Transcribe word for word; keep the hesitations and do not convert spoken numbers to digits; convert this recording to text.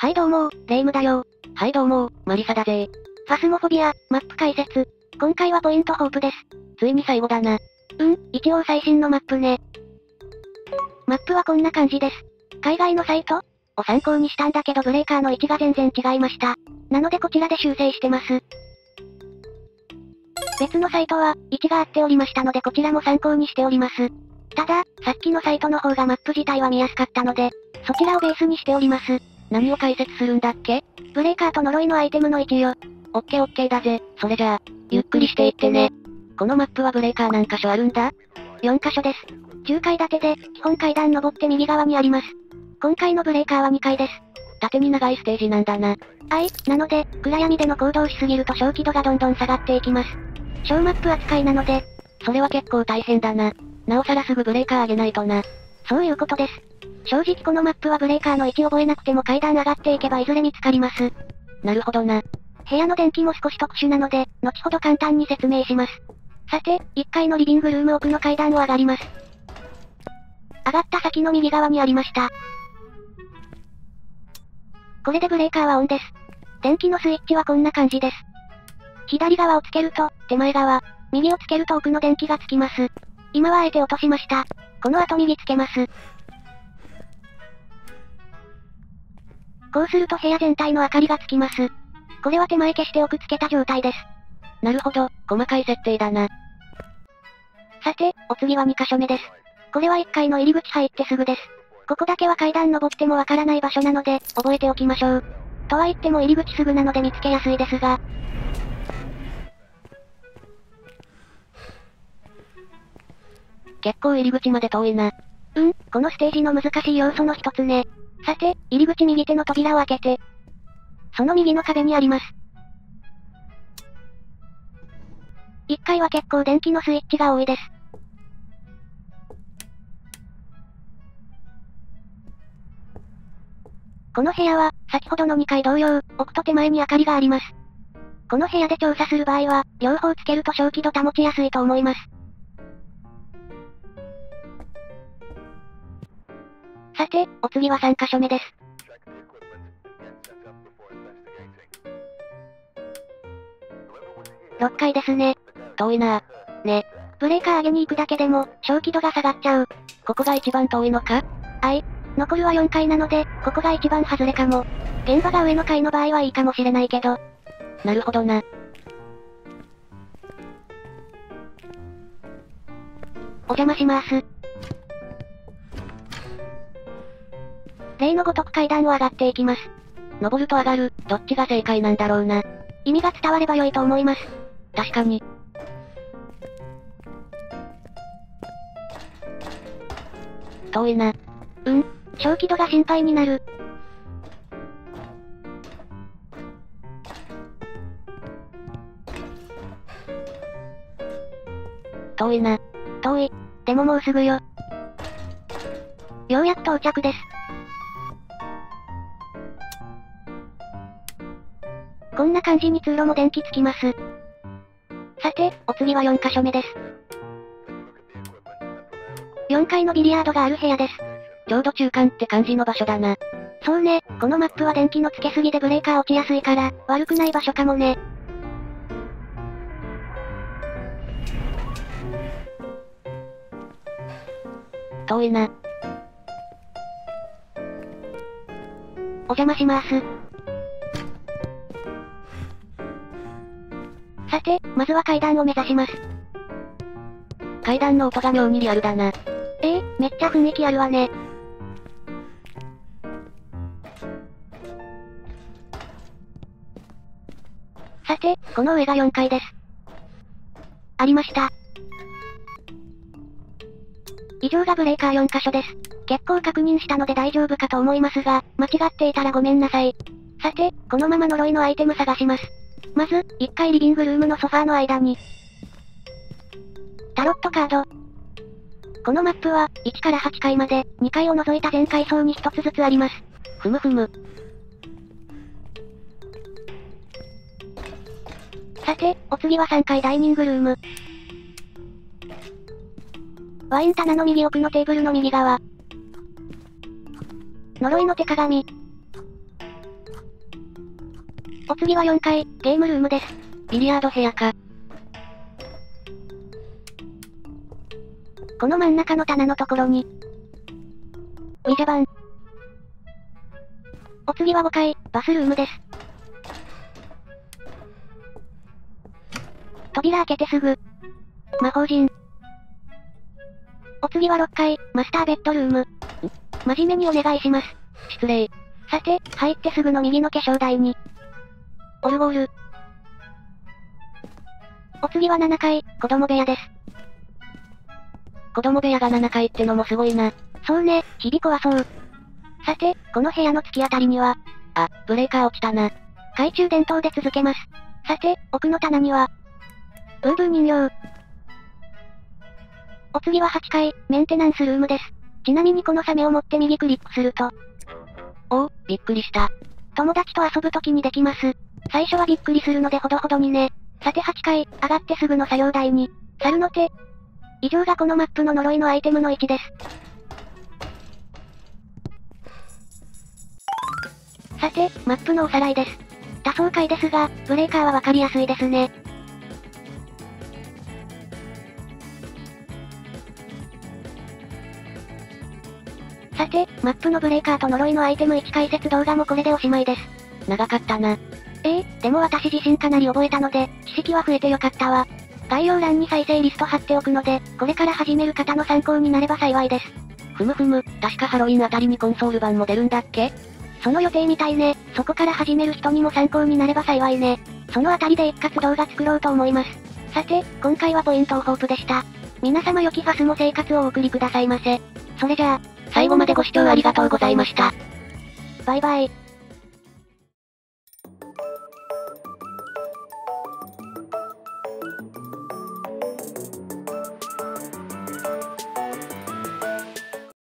はいどうも、レイムだよ。 はいどうも、マリサだぜ。 ファスモフォビア、マップ解説。今回はポイントホープです。 ついに最後だな。 うん、一応最新のマップね。マップはこんな感じです。海外のサイトを参考にしたんだけどブレーカーの位置が全然違いました。なのでこちらで修正してます。別のサイトは、位置が合っておりましたのでこちらも参考にしております。ただ、さっきのサイトの方がマップ自体は見やすかったので、そちらをベースにしております。 何を解説するんだっけ？ ブレーカーと呪いのアイテムの位置よ。 オッケーオッケーだぜ。それじゃあ、ゆっくりしていってね。このマップはブレーカー何箇所あるんだ？ よん 箇所です。じゅうかい建てで、基本階段登って右側にあります。今回のブレーカーはにかいです。 縦に長いステージなんだな。 はい、なので、暗闇での行動しすぎると小気度がどんどん下がっていきます。小マップ扱いなので、 それは結構大変だな。なおさらすぐブレーカー上げないとな。 そういうことです。正直このマップはブレーカーの位置覚えなくても階段上がっていけばいずれ見つかります。 なるほどな。 部屋の電気も少し特殊なので、後ほど簡単に説明します。さて、いっかいのリビングルーム奥の階段を上がります。上がった先の右側にありました。これでブレーカーはオンです。電気のスイッチはこんな感じです。左側をつけると、手前側、右をつけると奥の電気がつきます。今はあえて落としました。この後右つけます。こうすると部屋全体の明かりがつきます。これは手前消しておくつけた状態です。 なるほど、細かい設定だな。 さて、お次はにかしょめです。これはいっかいの入り口入ってすぐです。ここだけは階段登ってもわからない場所なので、覚えておきましょう。とは言っても入り口すぐなので見つけやすいですが。 結構入り口まで遠いな。 うん、このステージの難しい要素の一つね。さて、入り口右手の扉を開けて、その右の壁にあります。いっかいは結構電気のスイッチが多いです。この部屋は、先ほどのにかい同様、奥と手前に明かりがあります。この部屋で調査する場合は、両方つけると小気度保ちやすいと思います。さて、お次はさんかしょめです。ろっかいですね。 遠いな。 ね。ブレーカー上げに行くだけでも、小気度が下がっちゃう。 ここが一番遠いのか？ はい。残るはよんかいなので、ここが一番外れかも。現場が上の階の場合はいいかもしれないけど。 なるほどな。 お邪魔します。例のごとく階段を上がっていきます。 登ると上がる、どっちが正解なんだろうな。 意味が伝われば良いと思います。 確かに。遠いな。 うん、小気度が心配になる。 遠いな。 遠い。でももうすぐよ。ようやく到着です。こんな感じに通路も電気つきます。さて、お次はよんかしょめです。よんかいのビリヤードがある部屋です。 ちょうど中間って感じの場所だな。 そうね、このマップは電気のつけすぎでブレーカー落ちやすいから、悪くない場所かもね。 遠いな。 お邪魔します。さて、まずは階段を目指します。 階段の音が妙にリアルだな。 ええ、めっちゃ雰囲気あるわね。さて、この上がよんかいです。ありました。以上がブレーカーよんかしょです。結構確認したので大丈夫かと思いますが、間違っていたらごめんなさい。さて、このまま呪いのアイテム探します。まず、いっかいリビングルームのソファーの間に、タロットカード。このマップは、いちからはちかいまで、にかいを除いた全階層にひとつずつあります。 ふむふむ。 さて、お次はさんかいダイニングルーム。ワイン棚の右奥のテーブルの右側。呪いの手鏡。 お次はよんかい、ゲームルームです。 ビリヤード部屋か。 この真ん中の棚のところに。ウィジャバン。お次はごかい、バスルームです。扉開けてすぐ。魔法陣。お次はろっかい、マスターベッドルーム。真面目にお願いします。 失礼。 さて、入ってすぐの右の化粧台に。オルゴール。お次はななかい、子供部屋です。 子供部屋がななかいってのもすごいな。 そうね、日々怖そう。さて、この部屋の突き当たりには、 あ、ブレーカー落ちたな。 懐中電灯で続けます。さて、奥の棚には、ブーブー人形。お次ははちかい、メンテナンスルームです。ちなみにこのサメを持って右クリックすると、 おお、びっくりした。 友達と遊ぶ時にできます。最初はびっくりするのでほどほどにね。さてはちかい、上がってすぐの作業台に、猿の手。以上がこのマップの呪いのアイテムの位置です。さて、マップのおさらいです。多層階ですが、ブレーカーはわかりやすいですね。さて、マップのブレーカーと呪いのアイテムいち解説動画もこれでおしまいです。 長かったな。 ええー、でも私自身かなり覚えたので、知識は増えてよかったわ。概要欄に再生リスト貼っておくので、これから始める方の参考になれば幸いです。 ふむふむ、確かハロウィンあたりにコンソール版も出るんだっけ？ その予定みたいね。そこから始める人にも参考になれば幸いね。そのあたりで一括動画作ろうと思います。さて、今回はポイントオホープでした。皆様良きファスモ生活をお送りくださいませ。それじゃあ、 最後までご視聴ありがとうございました。 バイバイ。